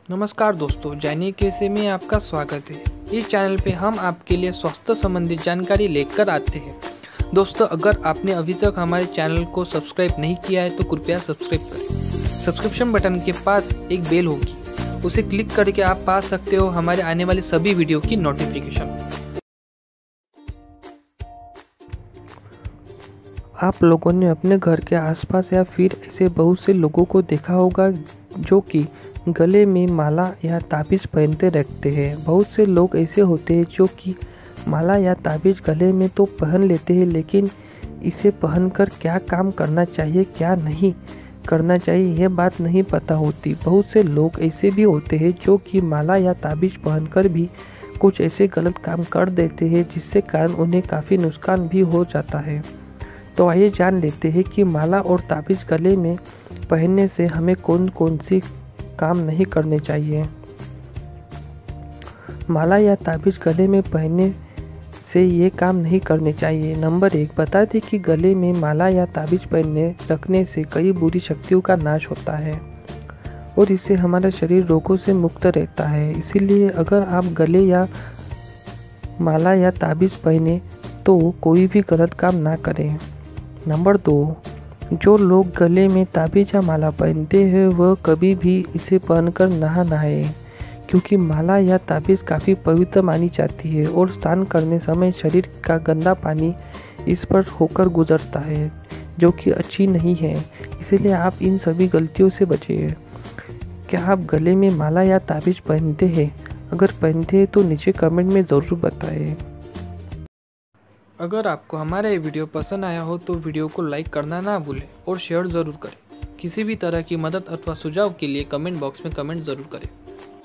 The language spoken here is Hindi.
नमस्कार दोस्तों, जानिए कैसे में आपका स्वागत है। इस चैनल पे हम आपके लिए स्वास्थ्य संबंधित जानकारी लेकर आते हैं। दोस्तों, अगर आपने अभी तक हमारे चैनल को सब्सक्राइब नहीं किया है तो कृपया सब्सक्राइब करें। सब्सक्रिप्शन बटन के पास एक बेल होगी, उसे क्लिक करके आप पा सकते हो हमारे आने वाले सभी वीडियो की नोटिफिकेशन। आप लोगों ने अपने घर के आसपास या फिर ऐसे बहुत से लोगों को देखा होगा जो कि गले में माला या ताबीज़ पहनते रखते हैं। बहुत से लोग ऐसे होते हैं जो कि माला या ताबीज़ गले में तो पहन लेते हैं, लेकिन इसे पहनकर क्या काम करना चाहिए, क्या नहीं करना चाहिए, यह बात नहीं पता होती। बहुत से लोग ऐसे भी होते हैं जो कि माला या ताबीज़ पहनकर भी कुछ ऐसे गलत काम कर देते हैं जिससे कारण उन्हें काफ़ी नुकसान भी हो जाता है। तो आइए जान लेते हैं कि माला और ताबीज़ गले में पहनने से हमें कौन कौन सी काम नहीं करने चाहिए। माला या ताबीज़ गले में पहनने से ये काम नहीं करने चाहिए। नंबर 1, बता दें कि गले में माला या ताबीज़ पहनने रखने से कई बुरी शक्तियों का नाश होता है और इससे हमारा शरीर रोगों से मुक्त रहता है। इसीलिए अगर आप गले या माला या ताबीज़ पहने तो कोई भी गलत काम ना करें। नंबर 2, जो लोग गले में ताबीज़ या माला पहनते हैं वह कभी भी इसे पहनकर ना नहाएं, क्योंकि माला या ताबीज़ काफ़ी पवित्र मानी जाती है और स्नान करने समय शरीर का गंदा पानी इस पर होकर गुजरता है, जो कि अच्छी नहीं है। इसीलिए आप इन सभी गलतियों से बचिए। क्या आप गले में माला या ताबीज़ पहनते हैं? अगर पहनते हैं तो नीचे कमेंट में ज़रूर बताएं। अगर आपको हमारा ये वीडियो पसंद आया हो तो वीडियो को लाइक करना ना भूलें और शेयर ज़रूर करें। किसी भी तरह की मदद अथवा सुझाव के लिए कमेंट बॉक्स में कमेंट ज़रूर करें।